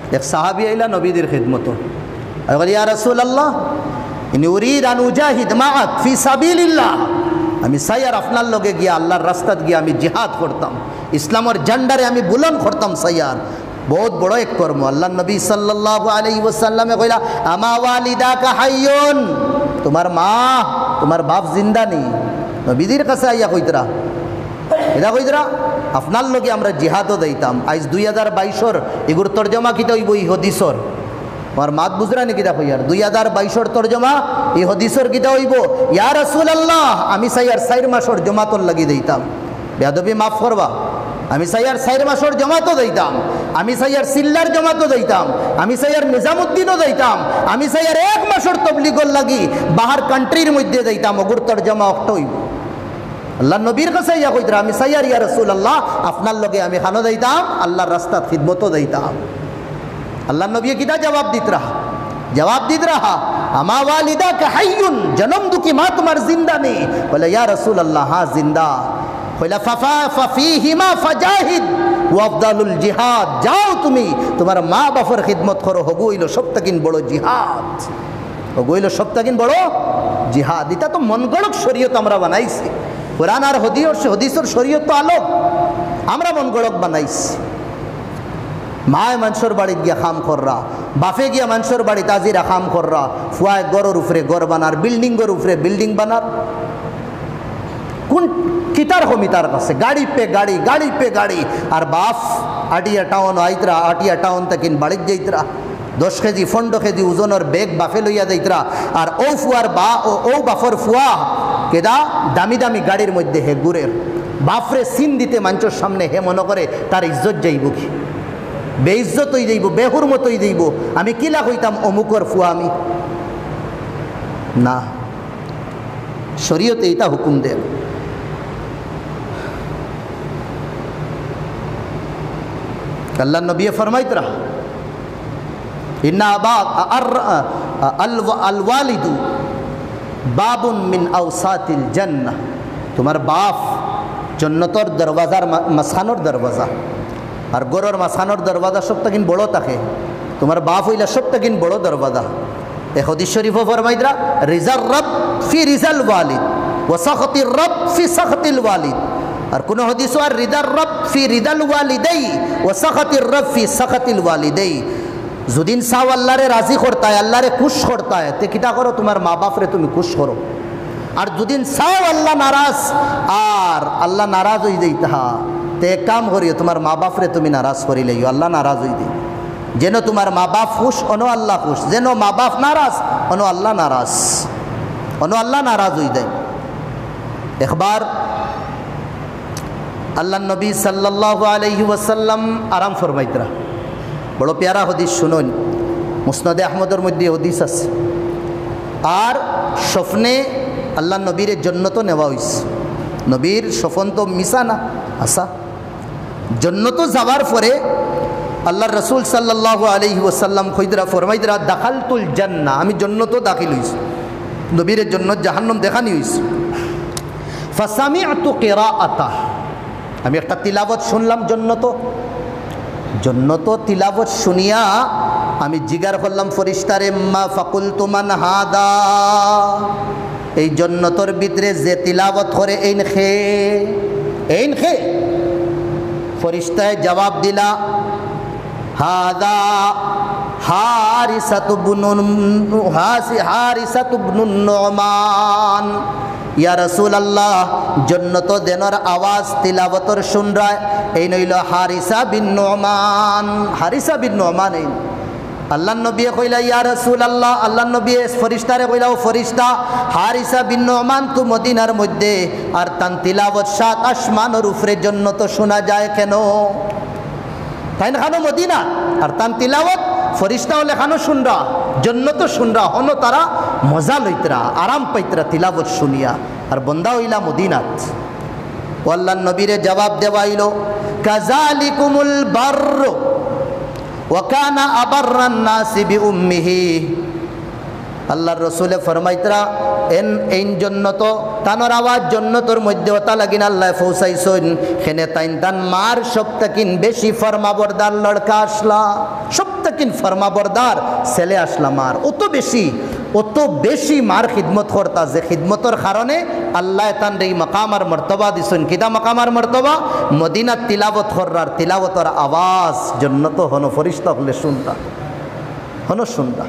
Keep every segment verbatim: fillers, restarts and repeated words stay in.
এক সাহাবী আইলা নবীদের খিদমত আর বলে ইয়া রাসূলুল্লাহ ইনি উরিদ আন উজাহিদ মাআক ফি সাবিলিল্লাহ আমি সাইয়ার আপনার লগে গিয়া আল্লাহর রাস্তাত গিয়া আমি জিহাদ করতাম ইসলামের ঝান্ডারে আমি বুলন্দ করতাম সাইয়ার বহুত বড় এক কর্ম আল্লাহ নবী সাল্লাল্লাহু আলাইহি ওয়াসাল্লামে কইলা আমা ওয়ালিদাকা হাইয়ুন তোমার মা তোমার বাপ জিন্দা নেই নবীদের কাছে আইয়া কইতরা এটা কইতরা আপনার লগে আমরা জিহাদও দিতাম আজ দুই হাজার বাইশর এগুর তর্জমা কিতা হইব এই হদিসর আমার মাত বুঝরা নি কিতা কইয়ার দুই হাজার বাইশর তর্জমা এই হদিসর কিতা হইব ইয়া রাসূলুল্লাহ আমি সাইয়ার চার মাসর জমাতর লাগি দিতাম বেয়াদবি মাফ করবা আমি সাইয়ার চার মাসর জমাতও দিতাম আমি সাইয়ার সিল্লার জমাতও দিতাম আমি সাইয়ার নিজামুদ্দিনও দিতাম আমি সাইয়ার এক মাসর তবলিগর লাগি বাহার কান্ট্রির মধ্যে দিতাম ওগুর তর্জমা একটা হইব আল্লাহ নবীর কাছে ইয়া কইতরা আমি সাইয়ার ইয়া রাসূলুল্লাহ আপনার লগে আমি খানো দিতাম আল্লাহর রাস্তাত খিদমতও দিতাম আল্লাহ নবী কিটা জবাব দিত রাহা জবাব দিত রাহা আমা ওয়ালিদাকা হাইয়ুন জনম দুকি মা তোমার জিন্দা নেই বলে ইয়া রাসূলুল্লাহ হ্যাঁ জিন্দা কইলা ফাফা ফাফিহিমা ফাজাহিদ ওয়া আফদালুল জিহাদ যাও তুমি তোমার মা বাবার খিদমত করো হগুইলো সবথেকিন বড় জিহাদ হগুইলো সবথেকিন বড় জিহাদ এটা তো মনগড়ক শরীয়ত আমরা বানাইছি কোরআন আর হদিস হদিসের শরীয়ত তো আলোক আমরা মনগড়ক বানাইছি মায় মানুষের বাড়িতে গিয়া খাম কররা বাফে গিয়া মানুষের বাড়িতে আজিরা খাম কররা ফুয়ায় গড়ের উপরে গড় বানার বিল্ডিংয়ের উপরে বিল্ডিং বানার কোন কিতার হমি তার কাছে গাড়ি পে গাড়ি গাড়ি পে গাড়ি আর বাফ আটিয়া টাউন আইতরা আটিয়া টাউন তখন বাড়িতে যাইতরা দশ কেজি পনেরো কেজি ওজনের বেগ বাফে লইয়া যাইতরা আর ও ফুয়ার বা ও ও বাফর ফুয়া কেদা দামি দামি গাড়ির মধ্যে হে গুড়ের বাফরে সিন দিতে মানুষের সামনে হে মনে করে তার ইজ্জত যাইব কি বেইজ্জত হয়ে যাইব বেহুর মতোই যাইব আমি কিলা কইতাম অমুকর ফুয়া আমি না শরীয়তে এটা হুকুম দেন আল্লাহ নবী ফরমাইত রাহা ইন্না আবা আল ওয়ালিদু বাবুন মিন আওসাতিল জান্নাহ তোমার বাপ জান্নাতের দরওয়াজার মাঝখানোর দরওয়াজা আর গরর মাঝখানোর দরওয়াজা সবথেকিন বড় থাকে তোমার বাপ হইলা সবথেকিন বড় দরওয়াজা এক হাদিস শরীফও ফরমাইতরা রিজার রব ফি রিজাল ওয়ালিদ ওয়া সাখতির রব ফি সাখতিল ওয়ালিদ আর কোন হাদিস আর রিদার রব ফি রিদাল ওয়ালিদাই ওয়া সাখাতির রব ফি সাখাতিল ওয়ালিদাই যদিন সাও আল্লাহরে রাজি করতা হয় আল্লাহরে খুশ করতা হয় তে কিটা করো তোমার মা বাপরে তুমি খুশ করো আর যদিন সাও আল্লাহ নারাজ আর আল্লাহ নারাজ হই যাইতা তে এক কাম করিও তোমার মা বাপরে তুমি নারাজ করি লইও আল্লাহ নারাজ হই দেই যেন তোমার মা বাপ খুশ অনো আল্লাহ খুশ যেন মা বাপ নারাজ অনো আল্লাহ নারাজ অনো আল্লাহ নারাজ হই দেয় একবার আল্লাহ নবী সাল্লাল্লাহু আলাইহি ওয়াসাল্লাম আরাম ফরমাইতরা বড় প্যারা হদিস শুনুন মুসনাদে আহমদের মধ্যে হদিস আছে আর স্বপ্নে আল্লাহ নবীর জন্নত নেওয়া হয়েছে নবীর স্বপ্ন তো মিশা না আসা জন্নত যাওয়ার পরে আল্লাহ রসুল সাল্লাল্লাহু আলাইহি ওয়াসাল্লাম কইদরা ফরমাইদরা দাখালতুল জান্নাহ আমি জন্নত দাখিল হইছি নবীর জন্নত জাহান্নাম দেখানি হইছে ফাসামি'তু কিরাআতা আমি একটা তিলাবত শুনলাম জন্নত জন্নত তিলাবত শুনিয়া আমি জিগার করলাম ফরিস্তারে মা ফাকুলতু মান হাদা এই জন্নতর ভিতরে যে তিলাবত করে এইন খে এইন খে ফরিস্তায় জবাব দিলা হাদা হারিসাতু বুনুন হাসি হারিসাতু বুনুন নুমান ইয়া রাসূলুল্লাহ জন্নত দেনর আওয়াজ তিলাবতর শুন রা এই নইল হারিসা বিন নুমান হারিসা বিন নুমান এই আল্লাহ নবী কইলা ইয়া রাসূলুল্লাহ আল্লাহ নবী ফরিস্তারে কইলা ও ফরিস্তা হারিসা বিন নুমান তো মদিনার মধ্যে আর তান তিলাবত সাত আসমানের উপরে জন্নত শোনা যায় কেন তাই না খানো মদিনা আর তান তিলাবত ফরিস্তাও লেখানো শুনরা জন্নত শুনরা হনো তারা মজা লইতরা আরাম পাইতরা তিলাবত শুনিয়া আর বন্দা হইলা মদিনাত আল্লাহ নবীরে জবাব দেওয়াইল কাযালিকুমুল বারর ওয়া কানা আবাররান নাসি বিউম্মিহি আল্লাহর রাসূলে ফরমাইতরা এন এইন জন্নত তানোর আওয়াজ জন্নতর মধ্যে ওতা লাগিন আল্লাহ পৌঁছাইছেন খেনে তাইন তান মার সবথেকিন বেশি ফরমাবরদার লড়কা আসলা সবথেকিন লেকিন ফরমাবরদার ছেলে আসলাম আর অত বেশি অত বেশি মার খিদমত করতা যে খিদমতর কারণে আল্লাহ তান এই মাকামার মর্তবা দিছেন। কিতা মাকামার মর্তবা? মদিনার তিলাবত কররার তিলাবতর আওয়াজ জন্নত হন ফরিস্তা হলে শুনতা হন শুনতা।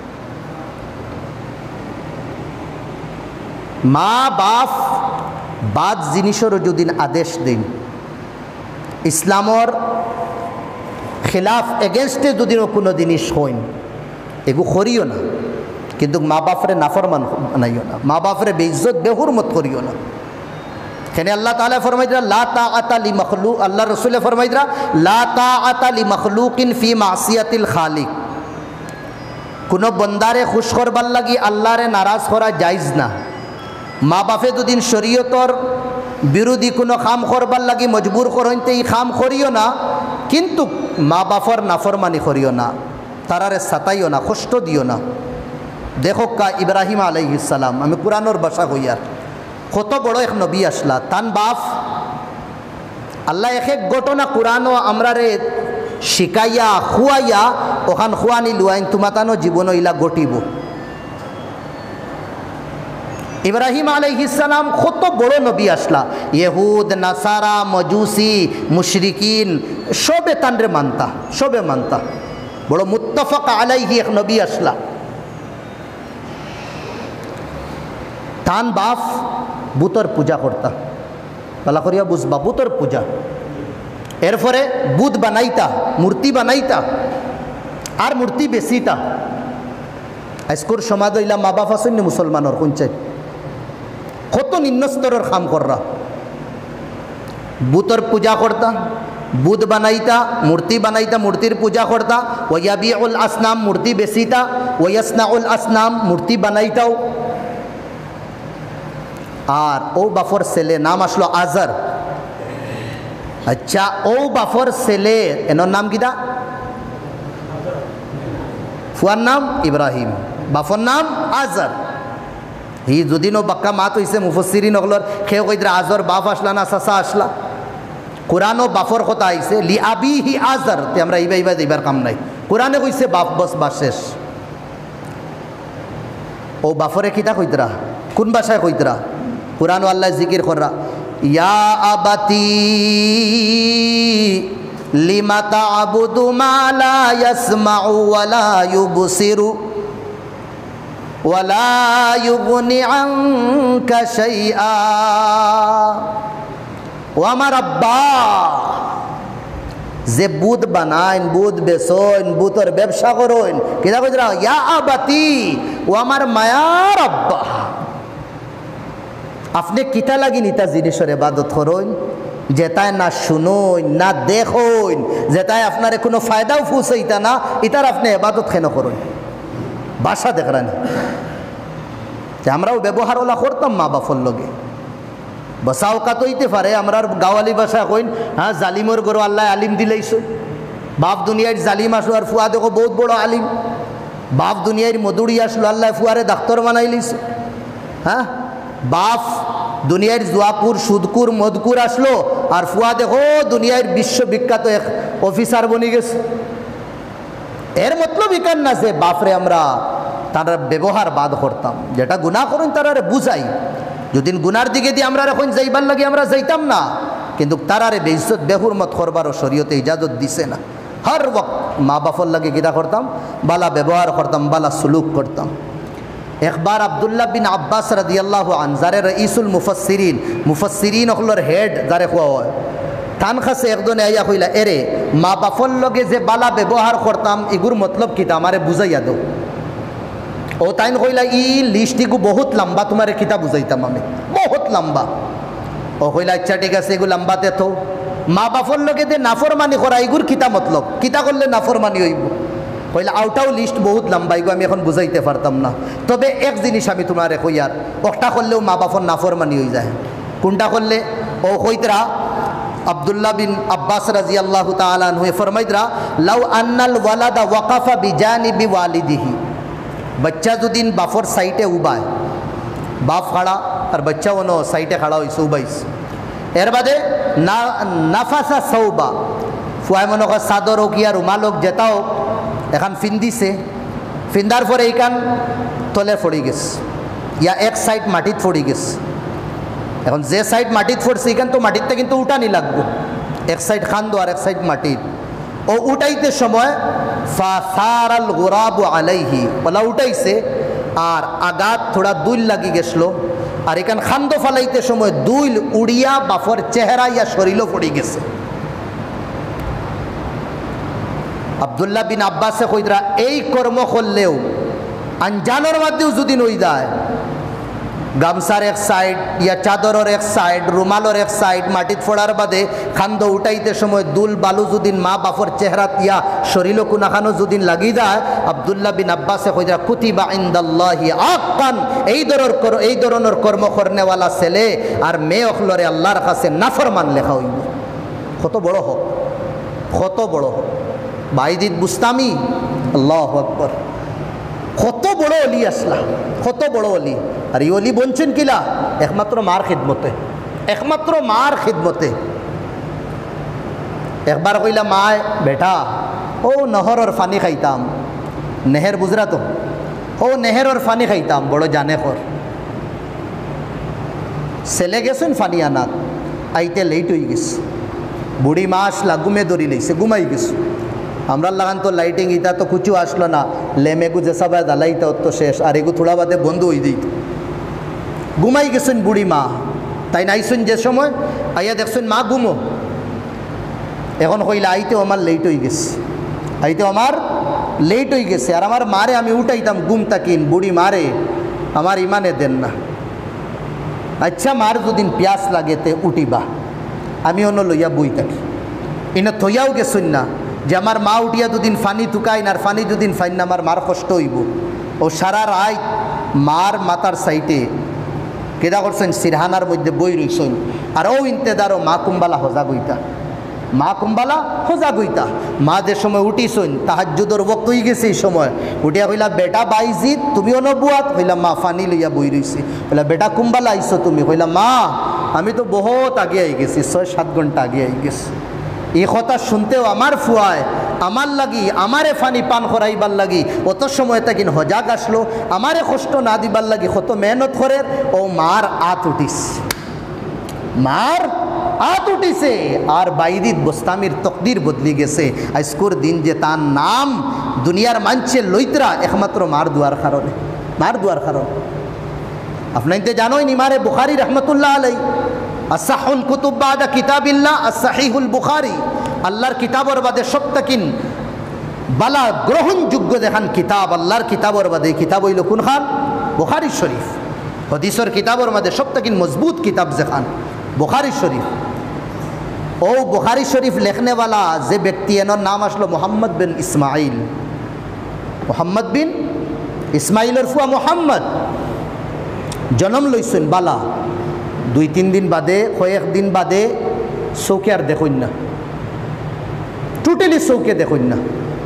মা বাপ বাদ জিনিসেরও যদি আদেশ দিন, ইসলামর খিলাফ এগেনস্টে যদি কোনো জিনিস হইন এগু করিও না, কিন্তু মা বাপরে নাফরমান বানাইও না, মা বাপরে বেইজ্জত বেহুরমত করিও না। এখানে আল্লাহ তাআলা ফরমাইদরা লা তাআতা লি মাখলুক, আল্লাহ রাসূল ফরমাইদরা লা তাআতা লি মাখলুকিন ফি মাসিয়াতিল খালিক। কোনো বন্দারে খুশ করবার লাগি আল্লাহরে নারাজ করা জায়েজ না। মা বাপে দুদিন শরীয়তর বিরোধী কোনো কাম করবার লাগি মজবুর করইতে এই কাম করিও না, কিন্তু মা বাপর নাফরমানি করিও না, তারারে সাতাইও না, কষ্ট দিও না। দেখো কা ইব্রাহিম আলাইহিস সালাম, আমি কুরআনের ভাষা কইয়ার, কত বড় এক নবী আসলা, তান বাপ আল্লাহ এক এক ঘটনা কুরআনও আমরারে শিকাইয়া খুয়াইয়া ওখান খুয়ানি লুয়াইন তোমাতানো জীবন ইলা ঘটিব। ইব্রাহিম আলাইহিস সালাম কত বড় নবী আসলা, ইহুদ নাসারা মজুসি মুশরিকিন সবে তানরে মানতা, সবে মানতা, বড় মুত্তাফাক আলাইহি এক নবী আসলা। তান বাপ বুতর পূজা করতা, পালা করিয়া বুঝবা বুতর পূজা। এরপরে বুধ বানাইতা, মূর্তি বানাইতা আর মূর্তি বেচিতা। আজকুর সমাজ হইলা মা বাপ আসেন মুসলমানের কোনচাই কত নিম্ন স্তরের কাম কররা, বুতর পূজা করতা, বুধ বানাইতা, মূর্তি বানাইতা, মূর্তির পূজা করতা। ওয়াবিউল আসনাম, মূর্তি বেচিতা। ওয়াসনাউল আসনাম, মূর্তি বানাইতাও। আর ও বাফর ছেলে নাম আসলো আজর। আচ্ছা, ও বাফর ছেলে এনার নাম কিটা? ফুয়ার নাম ইব্রাহিম, বাফর নাম আজর। হি যদিনও বাক্কা মাত হয়েছে মুফসিরিন হকলর খেয়ে কইরা আজর বাপ আসলা না চাচা আসলা। কোরআনও বাফর কথা আইছে লি আবি হি আজর, তে আমরা ইবা ইবা দিবার কাম নাই। কোরআনে কইছে বাপ বস বা শেষ। ও বাফরে কিতা কইতরা, কোন ভাষায় কইতরা? কোরআন আল্লাহ জিকির কররা, ইয়া আবাতি লিমা তা'বুদু মা লা ইয়াসমাউ ওয়া লা ইউবসিরু ওয়া লা ইউগনি আনকা শাইআ। ও আমার আব্বা, যে বুধ বানাইন, বুধ বেচইন, বুতর ব্যবসা করইন, কিতা কইরা? ইয়া আবাতি, ও আমার মায়ার আব্বা, আপনি কিতা লাগি নিতা জিনিসের ইবাদত করইন যেটায় না শুনইন না দেখইন, যেটায় আপনার কোনো ফায়দাও পৌঁছাইতা না, ইতার আপনি ইবাদত কেন করইন? বাসা দেখরানি যে আমরাও ব্যবহার ওলা করতাম মা বাপর লগে। বসাও কাত হইতে পারে আমরা গাওয়ালি ভাষা কইন, হ্যাঁ জালিমর গরু আল্লাহ আলিম দিলেইছ। বাপ দুনিয়ার জালিম আসলো আর ফুয়া দেখো বহুত বড় আলিম। বাপ দুনিয়ার মধুরি আসলো, আল্লাহ ফুয়ারে ডাক্তার বানাই লইছ। হ্যাঁ, বাপ দুনিয়ার জুয়াকুর সুদকুর মদকুর আসলো আর ফুয়া দেখো দুনিয়ার বিশ্ববিখ্যাত এক অফিসার বনি গেছে। এর মতলব ইকান না যে বাপরে আমরা তারা ব্যবহার বাদ করতাম, যেটা গুনাহ করেন তারারে বুঝাই। যদি গুনার দিকে দিয়ে আমরা এখন যাইবার লাগে আমরা যাইতাম না, কিন্তু তারারে বেইজ্জত বেহুরমত করবারও শরীয়তে ইজাজত দিছে না। হর ওয়াক্ত মা বাপর লাগে কিতা করতাম? বালা ব্যবহার করতাম, বালা সুলুক করতাম। একবার আব্দুল্লাহ বিন আব্বাস রাদিয়াল্লাহু আন, যারে রঈসুল মুফাসসিরিন, মুফাসসিরিন হকলর হেড যারে কোয়া হয়, তান কাছে একজনে আইয়া কইলা, এরে মা বাপর লগে যে বালা ব্যবহার করতাম এগুর মতলব কিতা আমারে বুঝাইয়া দাও। ও তাইন কইলা, ই লিস্টিগু বহুত লম্বা, তোমারে কিতা বুঝাইতাম আমি, বহুত লম্বা। ও কইলা, আচ্ছা ঠিক আছে, এগুলো লম্বাতে তো মা বাপর লগে যে নাফরমানি করা এগুর কিতা মতলব, কিতা করলে নাফরমানি হইব? কইলা, আউটাও লিস্ট বহুত লম্বা, এগু আমি এখন বুঝাইতে পারতাম না। তবে এক জিনিস আমি তোমারে কইয়ার, একটা করলেও মা বাপর নাফরমানি হয়ে যায়। কোনটা করলে? ও কইতরা আব্দুল্লাহ বিন আব্বাস রাদিয়াল্লাহু তাআলা আনহু ফরমাইতরা, লাউ আন্নাল ওয়ালাদা ওয়াকাফা বিজানিবি ওয়ালিদিহি, বাচ্চা যদিন বাপর সাইটে উবায়, বাপ খাড়া আর বাচ্চা ওনো সাইটে খাড়া হয়েছে উবাইস, এর বাদে না নাফাসা সৌবা, ফুয়াই মনে কর চাদর হোক ইয়া রুমাল হোক যেটা হোক, এখান ফিন্দিছে, ফিন্দার পরে এইখান তলে পড়ে গেছে, ইয়া এক সাইড মাটিত পড়ে গেছে। এখন যে সাইড মাটিত পড়ছে এখান তো মাটিতে কিন্তু উঠানি লাগবে, এক সাইড খান্দো আর এক সাইড মাটিত। ও উঠাইতে সময় ফাসারাল গুরাবু আলাইহি, বলা উঠাইছে আর আগাত থোড়া দুইল লাগি গেছিল, আর এখান খান্দ ফালাইতে সময় দুইল উড়িয়া বাফর চেহারা ইয়া শরীরও পড়ে গেছে। আব্দুল্লাহ বিন আব্বাসে কইরা এই কর্ম করলেও আনজানোর মধ্যেও যদি নই যায়, গামছার এক সাইড ইয়া চাদরের এক সাইড রুমালের এক সাইড মাটিত ফোড়ার বাদে খান্দ উঠাইতে সময় দুল বালু যদিন মা বাপর চেহারাত ইয়া শরীরও কোনাখানো যদিন লাগি যায়, আব্দুল্লাহ বিন আব্বাসে কইরা কুতিবা ইনদাল্লাহি আক্কান, এই ধরনের এই ধরনের কর্ম করনেওয়ালা ছেলে আর মেয়ে অখলরে আল্লাহর কাছে নাফরমান লেখা হইব। কত বড় হোক, কত বড় হোক বাইদিত বুস্তামি, আল্লাহু আকবার। কত বড় অলি আসলা, কত বড় অলি। আর এই অলি বলছেন কিলা একমাত্র মার খিদমতে, একমাত্র মার খিদমতে। একবার কইলা মায় বেটা ও নহরের ফানি খাইতাম, নেহের বুঝরা তো, ও নেহেরের ফানি খাইতাম বড় জানে কর। ছেলে গেছেন ফানি আনাত, আইতে লেট হয়ে গেছে, বুড়ি মা আসলা ঘুমে ধরি লইছে, ঘুমাই গেছে। আমরা লাগান তো লাইটিং ইটা তো কুচু আসলো না, লেমেগু যেসা বায় দালাইতা তো শেষ, আর এগু থোড়া বাদে বন্ধ হয়ে দিত। ঘুমাই গেছেন বুড়ি মা, তাই নাইছেন যে সময় আইয়া দেখছেন মা ঘুমো। এখন কইলা আইতে আমার লেট হয়ে গেছে, আইতে আমার লেট হয়ে গেছে, আর আমার মারে আমি উঠাইতাম ঘুম তাকিন, বুড়ি মারে আমার ইমানে দেন না। আচ্ছা মার যদিন পিয়াস লাগে তে উঠিবা, আমি অন্য লইয়া বই থাকি। ইনা থইয়াও গেছেন না যে আমার মা উঠিয়া দুদিন ফানি তুকাইন, আর ফানি দুদিন ফাইন না আমার মার কষ্ট হইব। ও সারা রাত মার মাতার সাইটে কেদা করছেন সিরহানার মধ্যে বই রইছেন, আর ও ইন্তেদারও মা কুম্বালা হজা গইতা, মা কুম্বালা হজা গইতা। মা যে সময় উঠিছেন তাহাজ্জুদর বক্ত হয়ে গেছে, এই সময় উঠিয়া কইলা বেটা বাইজিত তুমিও নবুয়াত, কইলা মা ফানি লইয়া বই রইছে। কইলা বেটা কুম্বালা আইছো তুমি, কইলা মা আমি তো বহুত আগে আই গেছি, ছয় সাত ঘন্টা আগে আই গেছি। এই কথা শুনতেও আমার ফুয়ায় আমার লাগি আমারে ফানি পান করাইবার লাগি অত সময় তাকিন হজাগ আসলো, আমারে কষ্ট না দিবার লাগি কত মেহনত করে। ও মার আত উঠিস, মার আত উঠিছে, আর বাইদিত বোস্তামির তকদির বদলি গেছে। আজকুর দিন যে তার নাম দুনিয়ার মানছে লইতরা একমাত্র মার দুয়ার কারণে, মার দুয়ার কারণ। আপনাইতে জানোই ইমারে বুখারী রহমতুল্লাহ আলাই, আসাহুল কুতুব বাদা কিতাবিল্লাহ আসাহিহুল বুখারী, আল্লাহর কিতাবর বাদে সবতাকিন বালা গ্রহণযোগ্য দেখান কিতাব, আল্লাহর কিতাবর বাদে কিতাব হইল কোন খান? বুখারী শরীফ। হদিসর কিতাবর মধ্যে সবতাকিন মজবুত কিতাব যেখান বুখারী শরীফ। ও বুখারী শরীফ লেখনেওয়ালা যে ব্যক্তি, এনার নাম আসলো মোহাম্মদ বিন ইসমাইল। মোহাম্মদ বিন ইসমাইলের ফুয়া মোহাম্মদ জন্ম লইছেন বালা, দুই তিন দিন বাদে কয়েক দিন বাদে চৌকে আর দেখুন না, টোটালি চৌকে দেখুন না।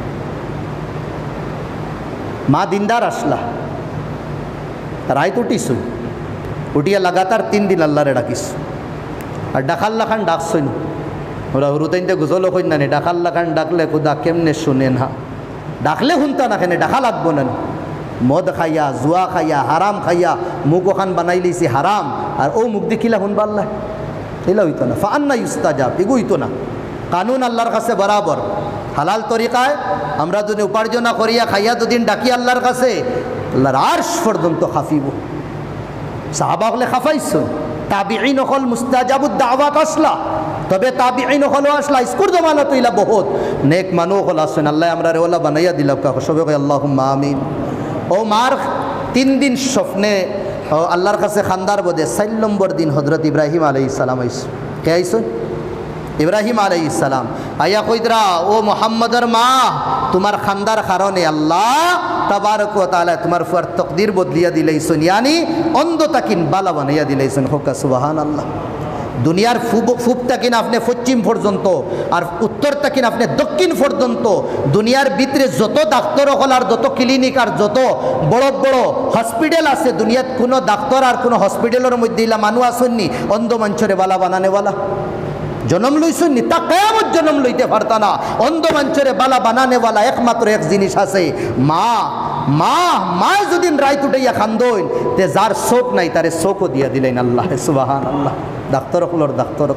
মা দিনদার আসলা, রাইত উঠিস, উঠিয়া লাগাতার তিন দিন আল্লাহরে ডাকিস। আর ডাকাল্লা খান ডাকছইন, ওরা হুরুতাইনতে গুজলো কইন না, ডাকাল্লা খান ডাকলে খুদা কেমনে শুনে না, ডাকলে শুনতা না, কেন ডাকা লাগবো না। মদ খাইয়া জুয়া খাইয়া হারাম খাইয়া মুখ ওখান বানাই লিছি হারাম, আর ও মুখ দেখিলা শুনবা আল্লাহ, এলা হইতো না। ফান্না ইউস্তাজাব, এগু হইতো না। কানুন আল্লাহর কাছে বরাবর, হালাল তরিকায় আমরা যদি উপার্জনা করিয়া খাইয়া দুদিন ডাকি আল্লাহর কাছে, আল্লাহর আরশ পর্যন্ত খাফিব। সাহাবা হলে খাফাইছো, তাবিঈন হল মুস্তাজাবুদ দাওয়াত আসলা, তবে তাবিঈন হলো আসলা স্কুর জমানা তৈলা বহুত নেক মানুষ হল আসেন। আল্লাহ আমরা রে ওলা বানাইয়া দিলাম কাকু সবে কই আল্লাহুম্মা আমিন। ও মার তিন দিন স্বপ্নে আল্লাহর কাছে খান্দার বোধে চার নম্বর দিন হজরত ইব্রাহিম আলাইহিস সালাম আইস। কে আইসো? ইব্রাহিম আলাইহিস সালাম আইয়া কইদরা ও মুহাম্মদের মা, তোমার খান্দার কারণে আল্লাহ তাবারক ওয়া তাআলা তোমার ফুয়ার তকদির বদলিয়া দিলাইছেন, ইয়ানি অন্ধ তাকিন বালা বানাইয়া দিলাইছেন। হোক সুবহানাল্লাহ। দুনিয়ার ফুব ফুব তাকিন আপনি পশ্চিম পর্যন্ত, আর উত্তর তাকিন আপনি দক্ষিণ পর্যন্ত। দুনিয়ার ভিতরে যত ডাক্তার হল আর যত ক্লিনিক আর যত বড় বড় হসপিটাল আছে, দুনিয়াত কোনো ডাক্তার আর কোনো হসপিটালের মধ্যে ইলা মানুষ আসেননি অন্ধ মঞ্চরে বালা বানানেওয়ালা। জন্ম লইছো নি তা কিয়ামত জন্ম লইতে পারতা না। অন্ধ মানুষের বালা বানানেওয়ালা একমাত্র এক জিনিস আছে, মা। মা মা যদি রাইত উঠাইয়া খান্দইন তে যার চোখ নাই তারে চোখও দিয়া দিলেন আল্লাহ সুবহানাল্লাহ। ডাক্তার হলোর ডাক্তার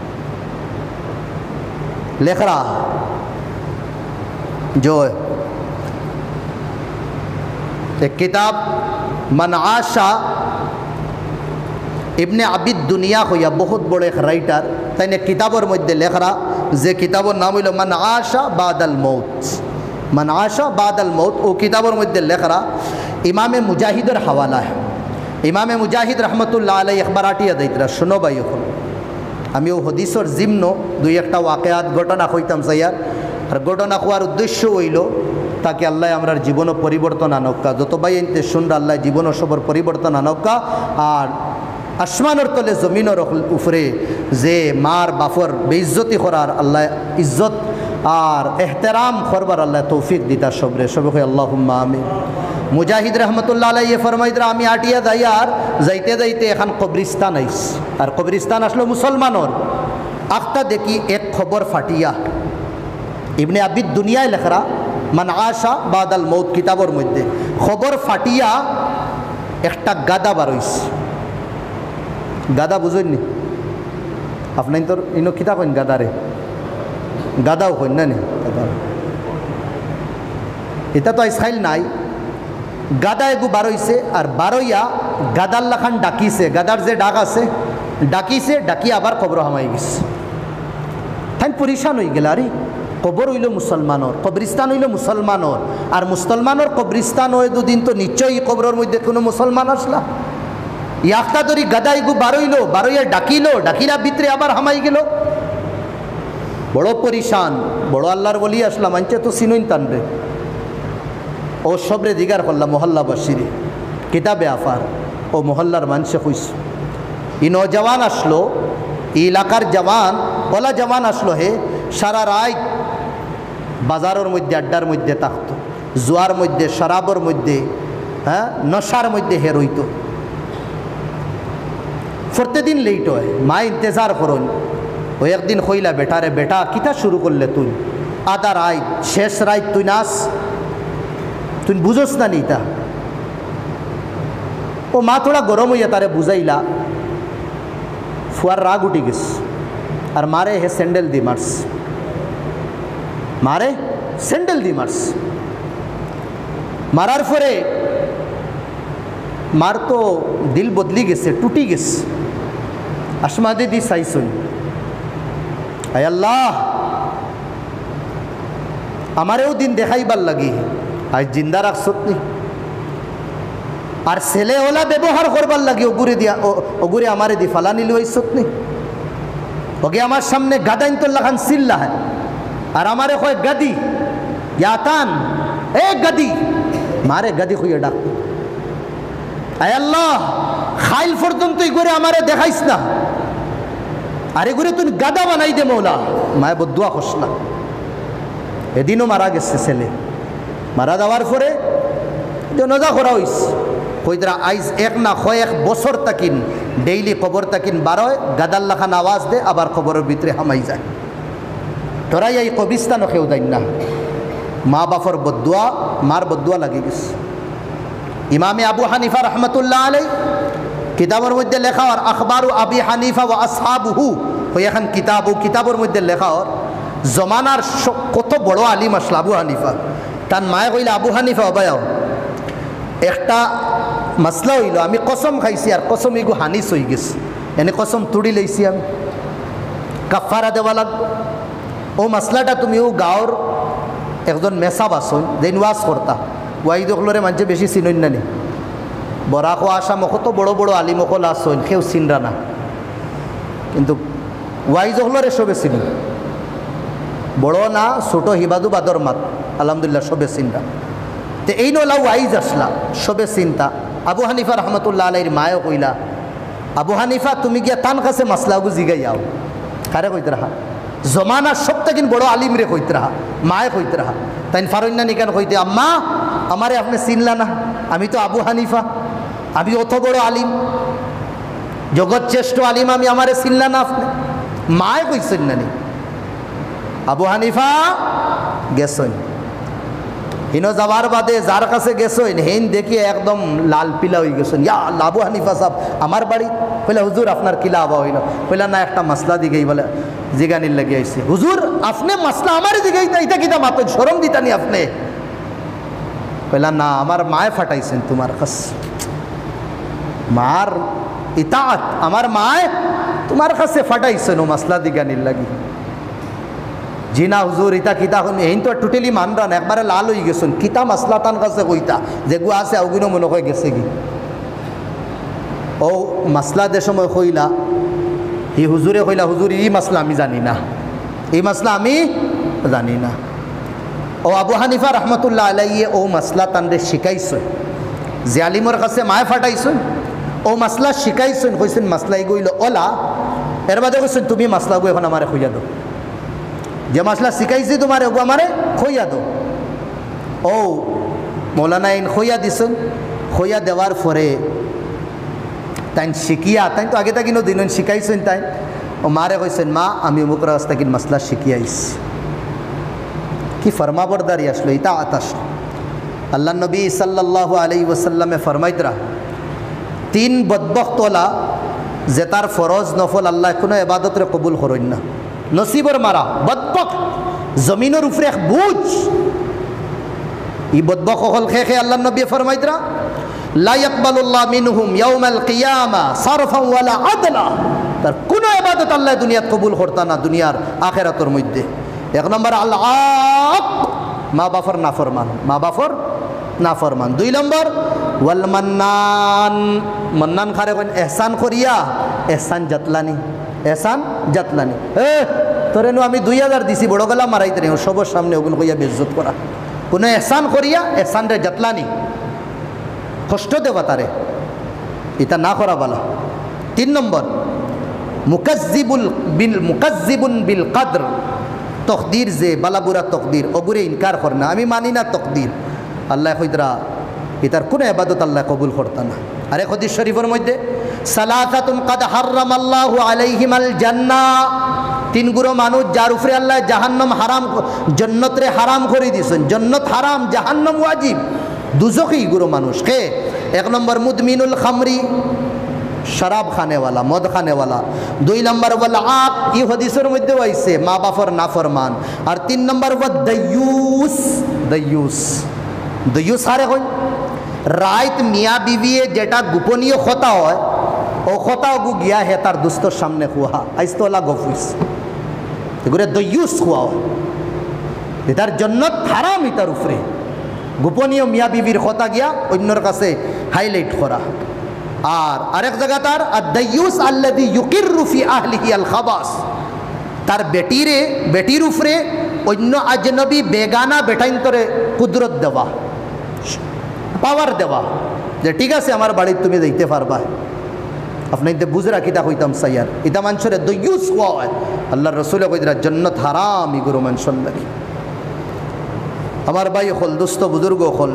লেখরা जो एक किताब मन आशा इब्ने आबिद दुनिया हइया बहुत बड़े एक राइटर ताई किताबर मध्य लेखरा जे किताबर नाम हइल मन आशा बादल मौत। मन आशा बादल मौत ओ किताबर मध्य लेखरा इमामे मुजाहिदर हवाला है। इमामे मुजाहिद रहमतुल्लाह अलैहि अखबाराटिया दैतरा शुनो भाई এখন আমি ও হদিসর জিম্ন দুই একটা ওয়াকিয়াত ঘটনা কইতাম সাইয়ার। আর ঘটনা কোয়ার উদ্দেশ্য হইল তাকে আল্লাহ আমরার জীবনও পরিবর্তন আনক্কা, যত ভাই এনতে শুনরা আল্লাহ জীবনও সবর পরিবর্তন আনক্কা। আর আসমানের তলে জমিনের উপরে যে মার বাফর বেইজ্জতি করার আল্লাহ ইজ্জত আর এহতেরাম করবার আল্লাহ তৌফিক দিতা সবরে সবকে আল্লাহুম্মা আমিন। মুজাহিদ রহমতুল্লাহ আলাইহি ফরমাইদরা আমি আটিয়া যাই আর যাইতে যাইতে এখন কবরিস্তান আইস। আর কবরিস্তান আসলো মুসলমানের। আখতা দেখি এক খবর ফাটিয়া ইবনে আবিদ দুনিয়ায় লেখরা মান আশা বাদাল মৌত কিতাবর মধ্যে খবর ফাটিয়া একটা গাদা বারইস। গাদা বুঝেননি আপনার তোর ইনো কিতা কইন গাদারে গাদাও কইন না নি গাদা এটা তো আইসাইল নাই। গাদা এগু বারইছে আর বারইয়া গাদার লাখান ডাকিছে, গাদার যে ডাক আছে ডাকিছে, ডাকি আবার কবর হামাই গেছে। তাই পরিশান হয়ে গেল, আরে কবর হইল মুসলমানর, কবরিস্তান হইল মুসলমানর। আর মুসলমানর কবরিস্তান হয়ে দুদিন তো নিশ্চয়ই কবরের মধ্যে কোনো মুসলমান আসলা। ইয়াক্তা ধরি গাদাই গু বারইল, বারইয়া ডাকিল, ডাকিলা ভিতরে আবার হামাই গেল। বড় পরিশান, বড় আল্লাহর বলি আসলাম আনছে তো সিনইন টানবে ও সবরে দিগার করলাম মহল্লাবাসীরে কিতাবে আফার ও মহল্লার মানুষে কইস। ই নজওয়ান আসলো, ই এলাকার জওয়ান ওলা জওয়ান আসলো হে সারা রাত বাজারের মধ্যে আড্ডার মধ্যে থাকতো, জুয়ার মধ্যে শরাবর মধ্যে হ্যাঁ নশার মধ্যে হে রইত। প্রত্যেকদিন লেট হয়, মা ইন্তজার করুন। ও একদিন কইলা বেটারে বেটা কিতা শুরু করলে তুই আধা রাত শেষ রাত তুই নাস, তুই বুঝোস না নিতা। ও মা থোড়া গরম হইয়া তারে বুঝাইলা। ফুয়ার রাগ উঠি গেছে আর মারে হে স্যান্ডেল দি মার্স, মারে স্যান্ডেল দি মার্স। মারার পরে মার তো দিল বদলি গেছে, টুটি গেছে। আসমা দিদি চাইছুন, আয় আল্লাহ আমারেও দিন দেখাইবার লাগি আজ জিন্দা রাখছত নি। আর ছেলে ওলা ব্যবহার করবার লাগি ওগুরে দিয়া ওগুরে আমারে দি ফালানি লইছত নি। ওকে আমার সামনে গাদাইন তো লাখান সিল্লা হয় আর আমারে কয় গাদি ইয়াতান এ গাদি, মারে গাদি খুঁয়ে ডাক। আয় আল্লাহ খাইল পর্যন্ত করে আমারে দেখাইস না, আরে ঘুরে তুই গাদা বানাই দে মৌলা। মায় বদুয়া খসলা। এদিনও মারা গেছে ছেলে। মারা যাওয়ার পরে নজা করা হইস কইদরা আইজ এক না কয়েক বছর তাকিন ডেইলি কবর তাকিন বারোয় গাদার লাখান আওয়াজ দে আবার কবরের ভিতরে হামাই যায়। তোরাই এই কবিস্তানও কেউ দেন না। মা বাপর বদুয়া, মার বদুয়া লাগি গেছে। ইমামে আবু হানিফা রহমতুল্লাহ আলাই কিতাবের মধ্যে লেখা আর আখবারু আবি হানিফা ও আসহাবুহু ওই এখন কিতাব ও কিতাবের মধ্যে লেখা আর জমানার কত বড় আলিম আসলো আবু হানিফা। তার মায়ে কইলে আবু হানিফা অবায়াও একটা মাসলা হইল, আমি কসম খাইছি আর কসম এগু হানিস হয়ে গেছে, এনে কসম তুড়ি লইছি আমি কাফারা দেওয়া লাগবে। ও মাসলাটা তুমি ও গাঁৱৰ একজন মেসাব আসন যেন ওয়াজ করতা, ওয়াই দেখলরে মানুষে বেশি চিনইন না নি। বরাক ও আসাম কত বড় বড় আলিমকল আসন কেউ চিনরা না, কিন্তু ওয়াই দেখলরে সবে চিনি। বড় না ছোট হিবাদু বাদর মাত আলহামদুলিল্লাহ সবে চিন্তা। তো এই নলা ওয়াইজ আসলা সবে চিন্তা। আবু হানিফা রহমতুল্লাহ আলাইর মায়ও কইলা, আবু হানিফা তুমি গিয়া তান কাছে মাসলাগু জিগাই যাও। কারে কইতে রাহা জমানার সব থেকে বড় আলিম রে কইতে রাহা, মায়ে কইতে রাহা। তাই ফারন্না নিকান কইতে আম্মা আমারে আপনি চিনলা না, আমি তো আবু হানিফা, আমি অত বড় আলিম, জগৎ শ্রেষ্ঠ আলিম, আমি আমারে চিনলা না আপনি। মায় কইছেন নানি আবু হানিফা গেছেন হিনো যাবার বাদে যার কাছে গেছেন হেন দেখিয়ে একদম লাল পিলা হয়ে গেছেন ইয়া আল্লাহ আবু হানিফা সাহেব আমার বাড়ি বলে হুজুর আপনার কিলা আবা হইল বলে না একটা মাসলা দিকেই বলে জিগানির লাগে আইসি হুজুর আপনি মাসলা আমার দিকে এটা কিতা মাত্র শরম দিতানি আপনি বললাম না আমার মায় ফাটাইছেন তোমার কাছ মার ইতাআত আমার মায় তোমার কাছে ফাটাইছেন ও মাসলা দিগানির লাগি জি না হুজুর ইতা কিতা হেন তো টোটালি মানরা না একবারে লাল হয়ে গেছেন কিতা মাসলা তান কাছে কইতা যেগু আছে ওগুলো মনে হয় গেছে কি ও মাসলা দে সময় কইলা ই হুজুরে কইলা হুজুর এই মাসলা আমি জানি না এই মাসলা আমি জানি না ও আবু হানিফা রহমতুল্লাহ আলাইয়ে ও মাসলা তানরে শিখাইছেন যে আলিমর কাছে মায় ফাটাইছেন ও মাসলা শিখাইছেন কইছেন মাসলাই গইল ওলা এর বাদে কইছেন তুমি মাসলা গো এখন আমারে খুঁজা দাও যে মাসলা শিখাইছি তোমার ওগো আমারে খুঁজা দাও ও মৌলানা ইন খুঁজা দিছেন খুঁজা দেওয়ার পরে তাই শিখিয়া তাই তো আগে তাকিনো দিন শিখাইছেন তাই ও মারে কইছেন মা আমি অমুক রাস্তা কিন মাসলা শিখিয়াইছি কি ফরমাবরদারি আসলো ইতা আতাস আল্লাহ নবী সাল্লাল্লাহু আলাইহি ওয়াসাল্লামে ফরমাইতরা তিন বদবখতলা যে তার ফরজ নফল আল্লাহ কোনো ইবাদতরে কবুল করেন না নসিবর মারা বদবখ জমিনের উপরে এক বুঝ ই বদবখ হল খে খে আল্লাহ নবী ফরমাইতরা লা ইয়াকবালুল্লাহ মিনহুম ইয়াউমাল কিয়ামা সারফা ওয়ালা আদলা তার কোনো ইবাদত আল্লাহ দুনিয়াত কবুল করতা না দুনিয়ার আখিরাতের মধ্যে এক নম্বর আল্লাহ মা বাফর নাফরমান মা বাফর নাফরমান দুই নম্বর ওয়াল মান্নান মান্নান খারে কোন এহসান করিয়া এহসান জাতলানি এহসান জাতলানি এ তোরে নো আমি দুই হাজার দিছি বড় গলা মারাইতে রে সবার সামনে ওগুন কইয়া বেইজ্জত করা কোন এহসান করিয়া এহসান রে জাতলানি কষ্ট দেবা তারে এটা না করা বলা তিন নম্বর মুকাজ্জিবুল বিল মুকাজ্জিবুন বিল কদর তকদির যে বালাবুরা তকদির অগুরে ইনকার করে না আমি মানি না তকদির আল্লাহ কইদরা এটার কোনো ইবাদত আল্লাহ কবুল করতা না আরে হাদিস শরীফের মধ্যে সালাতাতুন কাদ হারামাল্লাহু আলাইহিমাল জান্নাহ তিন গুরো মানুষ যার উপরে আল্লাহ জাহান্নাম হারাম জান্নাত রে হারাম করে দিয়েছেন জান্নাত হারাম জাহান্নাম ওয়াজিব দুজখই গুরো মানুষ কে এক নম্বর মুদমিনুল খামরি শরাব খানেওয়ালা মদ খানেওয়ালা দুই নম্বর ওয়াল আক ই হাদিসের মধ্যে আইছে মা বাপর নাফরমান আর তিন নম্বর ওয়া দায়ুস দায়ুস দায়ুস আরে কই রাত মিয়া বিবিয়ে যেটা গোপনীয় কথা হয় ও কথা গু গিয়া হে তার দুস্তর সামনে খুয়া আইস্তলা গফুস এগুলো দায়ুস খুয়া এটার জান্নাত হারাম এটার উপরে গোপনীয় মিয়া বিবির কথা গিয়া অন্যর কাছে হাইলাইট করা আর আরেক জায়গা তার আদ-দায়ুস আল্লাযী ইউকিররু ফি আহলিহি আল খাবাস তার বেটিরে বেটির উপরে অন্য আজনবী বেগানা বেটাইন্তরে কুদরত দেওয়া পাওয়ার দেওয়া যে ঠিক আছে আমার বাড়িতে তুমি যাইতে পারবা আপনি ইতে বুঝ রাখিতা কইতাম সাইয়ার ইতা মানুষের দায়ুস হওয়া হয় আল্লাহর রাসূল কইরা জান্নাত হারাম ই গুরু মানুষের লাগি আমার ভাই হল দোস্ত বুজুর্গ হল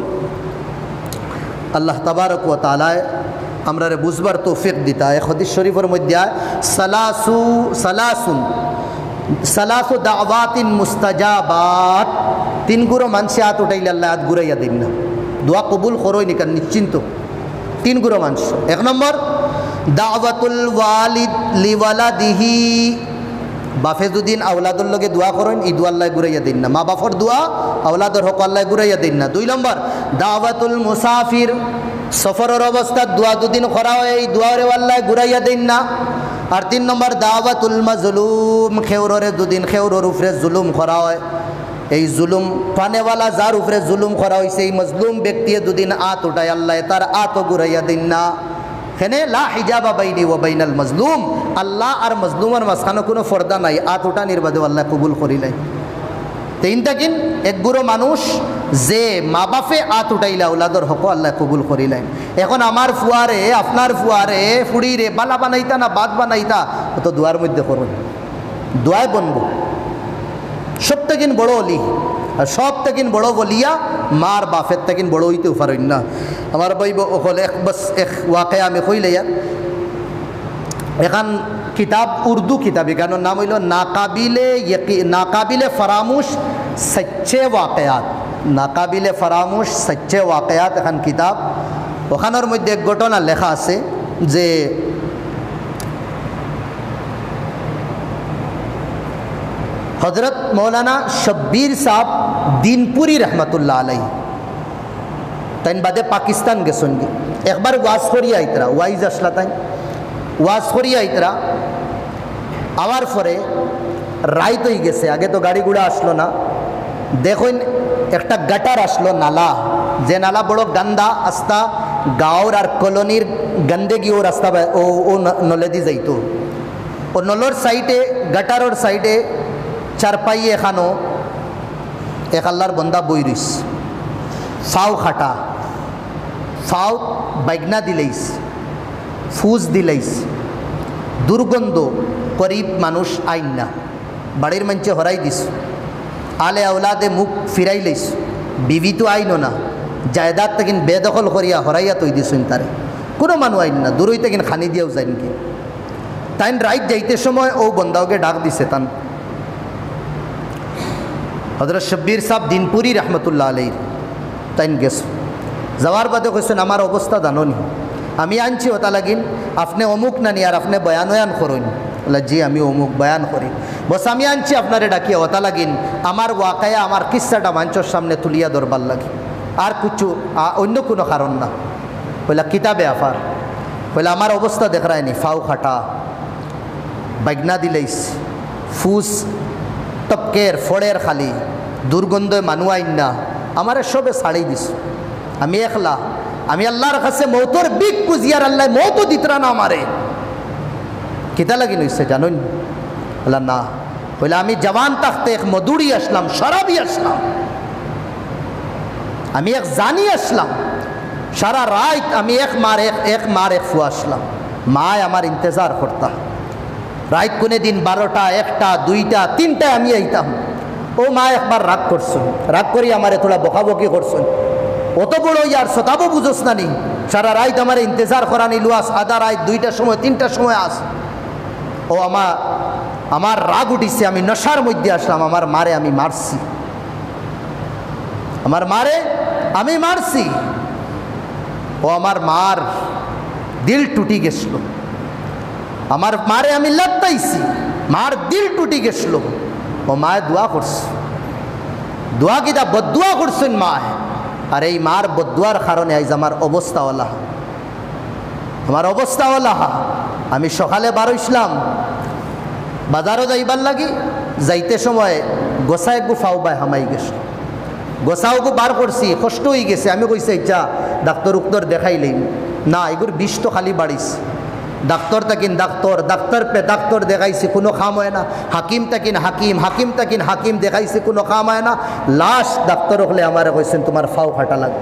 আল্লাহ তাবারক ওয়া তাআলা আমরা রে বুঝবার তৌফিক দিতা এক হাদিস শরীফের মধ্যে সালাসু সালাসুন সালাসু দাওয়াতিন মুস্তাজাবাত তিন গুরো মানুষ হাত উঠাইলে আল্লাহ হাত ঘুরাইয়া দিন না দোয়া কবুল করোই নিকান নিশ্চিন্ত তিন গুরো মানুষ এক নম্বর দাওয়াতুল ওয়ালিদ লিওয়ালাদিহি বাফে দুদিন আওলাদর লগে দোয়া করেন ই দোয়া আল্লাহ ঘুরাইয়া দিন না মা বাফর দোয়া আওলাদর হক আল্লাহ ঘুরাইয়া দিন না দুই নম্বর দাওয়াতুল মুসাফির সফরের অবস্থা দোয়া দুদিন করা হয় এই দোয়ারে আল্লাহ ঘুরাইয়া দিন না আর তিন নম্বর দাওয়াতুল মাজলুম খেউররে দুদিন খেউরর উপরে জুলুম করা হয় এই জুলুম পানেওয়ালা যার উপরে জুলুম করা হয়েছে এই মজলুম ব্যক্তি দুদিন আত উঠায় আল্লাহ তার আত ঘুরাইয়া দিন না হেনে লা হিজাবা বাইনি ওয়া বাইনাল মাজলুম আল্লাহ আর মজলুমের মাঝখানে কোনো পর্দা নাই আত উঠানির বাদে আল্লাহ কবুল করিলাই তিনটা কিন এক গুরো মানুষ যে মা বাপে আত উঠাইলা ওলাদর হক আল্লাহ কবুল করিলেন এখন আমার ফুয়ারে আপনার ফুয়ারে ফুড়িরে বালা বানাইতা না বাদ বানাইতা তো দোয়ার মধ্যে করুন দোয়ায় বনবো সব থেকে বড় অলি আর সব থেকে বড় বলিয়া মার বাপের থেকে বড় হইতেও পারেন না আমার বই হল এক বস এক ওয়াকে আমি কইলে এখান কিতাব উর্দু কিতাব এখানোর নাম হইল নাকাবিলে নাকাবিলে ফরামুশ সচ্চে ওয়াকিয়াত। নাকাবিলে ফরামুশ সচ্চে ওয়াকিয়াত এখন কিতাব। ওখানোর মধ্যে এক ঘটনা লেখা আছে যে হজরত মৌলানা শব্বির সাহ দিনপুরি রহমতুল্লাহ আলাই তাই বাদে পাকিস্তান গেছেন কি একবার ওয়াজ করিয়া আইতরা ওয়াইজ আসলা তাই ওয়াজ করিয়া আইতরা আওয়ার পরে রাইত হয়ে গেছে, আগে তো গাড়ি গুড়া আসলো না, দেখুন একটা গাটার আসলো নালা, যে নালা বড় গান্দা আস্তা গাঁওর আর কলোনির গন্দেগি ও রাস্তা ও ও নলেদি যাইতো। ও নলর সাইডে গাটারোর সাইডে চারপাই এখানো এক আল্লাহর বন্দা বই রইস, ফাও খাটা, ফাও বাইগনা দিলেইস, ফুজ দিলেইস, দুর্গন্ধ, গরিব মানুষ আইন না, বাড়ির মঞ্চে হরাই দিস, আলে আওলাদে মুখ ফিরাই লইস, বিবি তো আইনও না, জায়দাত তেকিন বেদখল করিয়া হরাইয়া তৈ দিস তারে, কোনো মানুষ আইন না, দূরই তেকিন খানি দিয়েও যাইন কি। তাইন রাইত যাইতে সময় ও বন্দাওকে ডাক দিছে তান হজরত শব্বির সাহ দিনপুরি রহমতুল্লাহ আলাইহির। তাইন গেছ যাওয়ার বাদে কইছেন আমার অবস্থা জাননি, আমি আনছি ওটা লাগিন আপনি অমুক নানি আর আপনি বয়ান ওয়ান করুন, বলে জি আমি অমুক বয়ান করি, বস আমি আনছি আপনারে ডাকিয়া ওটা লাগিন আমার ওয়াকায়া আমার কিস্সাটা মঞ্চের সামনে তুলিয়া দরবার লাগি, আর কিছু অন্য কোনো কারণ না। বলে কিতাবে আফার, বলে আমার অবস্থা দেখ রায়নি, ফাউ খাটা, বাইগনা দিলেইস, ফুস টপকের ফড়ের খালি, দুর্গন্ধে মানু আইন না, আমার সবে ছাড়ি দিস, আমি একলা, আমি আল্লাহর কাছে মৌতর বিগ পুজিয়ার আল্লাহ মৌত দিতরা না আমারে, কিতা লাগি নইছে জানুন? বলে না, বলে আমি জওয়ান থাকতে এক মধুরি আসলাম, শরাবি আসলাম, আমি এক জানি আসলাম, সারা রাত আমি এক মার এক এক মার এক ফু আসলাম, মায় আমার ইন্তজার করতাম, রাত কোনে দিন বারোটা একটা দুইটা তিনটায় আমি আইতাম, ও মা একবার রাগ করছেন, রাগ করি আমারে থোড়া বকাবকি করছেন, অত বড় ইয়ার সতাবো বুঝোস না নি, সারা রাত আমার ইন্তজার করা নিলু আস, আধা রাত দুইটার সময় তিনটার সময় আস, ও আমার আমার রাগ উঠিছে, আমি নশার মধ্যে আসলাম, আমার মারে আমি মারছি, আমার মারে আমি মারছি, ও আমার মার দিল টুটি গেছিল, আমার মারে আমি লাগতাইছি, মার দিল টুটি গেছিল, ও মায়ে দোয়া করছে, দোয়া কিতা বদুয়া করছেন মায়, আর এই মার বদুয়ার কারণে আজ আমার অবস্থা ওলা, আমার অবস্থা ওলা। আমি সকালে বারোইছিলাম বাজারও যাইবার লাগি, যাইতে সময় গোসাই গু ফাও বাই হামাই গেছে, গোসাওগু বার করছি, কষ্ট হয়ে গেছে, আমি কইছি ইচ্ছা ডাক্তার উক্তর দেখাইলেই না, এগুর বিষ তো খালি বাড়িস, ডাক্তার তাকিন ডাক্তার, ডাক্তার পে ডাক্তার দেখাইছি কোনো কাম হয় না, হাকিম তাকিন হাকিম, হাকিম তাকিন হাকিম দেখাইছি কোনো কাম হয় না, লাস্ট ডাক্তার হলে আমার কইছেন তোমার ফাও খাটা লাগবে,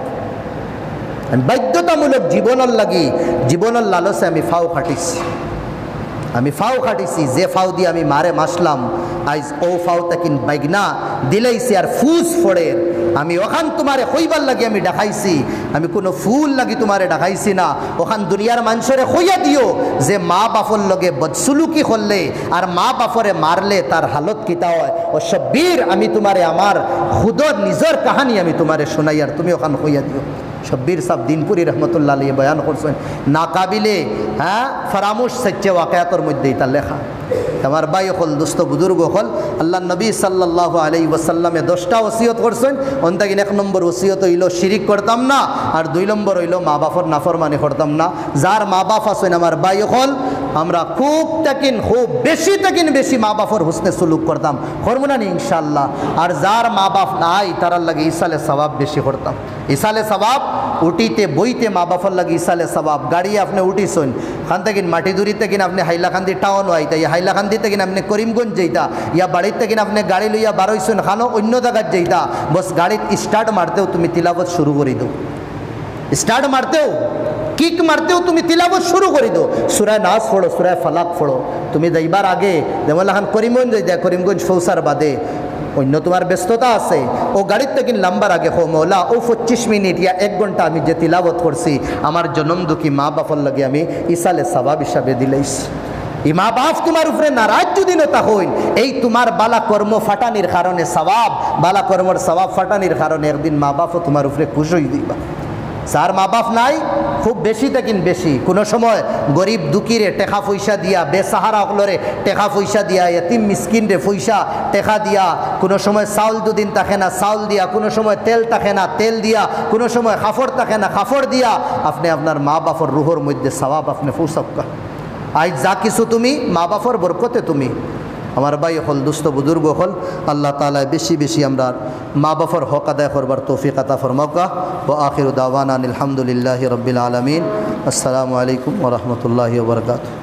বাধ্যতামূলক জীবনের লাগি জীবনের লালসে আমি ফাও খাটিছি, আমি ফাও খাটিছি, যে ফাও দিয়ে আমি মারে মাসলাম, আজ ও ফাও তাকিন বাইগনা দিলাইছি আর ফুস ফড়ের, আমি ওখান তোমারে কইবার লাগি আমি ডাকাইছি, আমি কোনো ফুল লাগি তোমারে ডাকাইছি না, ওখান দুনিয়ার মানুষরে কইয়া দিও যে মা বাপর লগে বদসুলুকি করলে আর মা বাপরে মারলে তার হালত কিতা হয়, ও শব্বির আমি তোমারে আমার খুদর নিজের কাহানি আমি তোমারে শোনাই, আর তুমি ওখান কইয়া দিও। শব্বির সাহ দিনপুরি রহমতুল্লাহ আলাইহি বয়ান করছেন নাকাবিলে হ্যাঁ ফরামুশ সচ্চে ওয়াকিয়াতর মধ্যে এটা লেখা। আমার ভাই হল দোস্ত বুজুর্গ হল আল্লাহ নবী সাল্লাল্লাহু আলাইহি ওয়াসাল্লামে দশটা ওসিয়ত করছেন, অন্তাকিন এক নম্বর ওসিয়ত হইল শিরিক করতাম না, আর দুই নম্বর হইল মা বাপর নাফরমানি করতাম না। যার মা বাপ আছেন আমার ভাই হল আমরা খুব তাকিন খুব বেশি তাকিন বেশি মা বাপর হুসনে সুলুক করতাম, করবো না ইনশাল্লাহ। আর যার মা বাপ নাই তারার লাগে ইসালে সবাব বেশি করতাম, ইসালে সবাব উঠিতে বইতে মা বাপর লাগে ইসালে সবাব। গাড়ি আপনি উঠিছেন খান থেকে মাটিদুরি থেকে আপনি হাইলাকান্দি টাউন আইতা, ইয়া হাইলাকান্দি থেকে আপনি করিমগঞ্জ যাইতা, ইয়া বাড়ির থেকে আপনি গাড়ি লইয়া বারোইছেন খানো অন্য জায়গায় যাইতা, বস গাড়িত স্টার্ট মারতেও তুমি তিলাবত শুরু করে দাও, স্টার্ট মারতেও কিক মারতেও তুমি তিলাবত শুরু করে দো, সুরায় নাস পড়ো সুরায় ফালাক পড়ো, তুমি যাইবার আগে যেমন এখন করিমগঞ্জ যাই করিমগঞ্জ ফৌসার বাদে অন্য তোমার ব্যস্ততা আছে, ও গাড়ির থেকে নাম্বার আগে হো মৌলা ও পঁচিশ মিনিট ইয়া এক ঘন্টা আমি যে তিলাবত করছি আমার জনম দুঃখী মা বাপর লাগে আমি ইসালে সবাব হিসাবে দিলাইছি। ই মা বাপ তোমার উপরে নারাজ যদি নতা হইন, এই তোমার বালা কর্ম ফাটানির কারণে সওয়াব, বালা কর্মর সওয়াব ফাটানির কারণে একদিন মা বাপও তোমার উপরে খুশি হয়ে দিবা। যার মা বাপ নাই, খুব বেশি থাকিন বেশি, কোনো সময় গরিব দুঃখীরে টেকা পয়সা দিয়া, বেসাহারা অকলরে টেকা পয়সা দিয়া, এতিম মিসকিন রে পয়সা টেকা দিয়া, কোনো সময় চাউল দুদিন থাকে না চাউল দিয়া, কোনো সময় তেল থাকে না তেল দিয়া, কোনো সময় কাপড় থাকে না কাপড় দিয়া, আপনি আপনার মা বাপর রুহর মধ্যে সওয়াব আপনি ফুসক্কা। আজ যা কিছু তুমি মা বাপর বরকতে তুমি, আমার ভাই হল দুস্থ বুজুর্গ হল, আল্লাহ তাআলা বেশি বেশি আমরা মা বাপর হক আদায় করবার তৌফিক আতা ফরমাওকা। ওয়া আখিরু দাওয়ানা আলহামদুলিল্লাহি রাব্বিল আলামিন। আসসালামু আলাইকুম ওয়া রাহমাতুল্লাহি ওয়া বারাকাতুহু।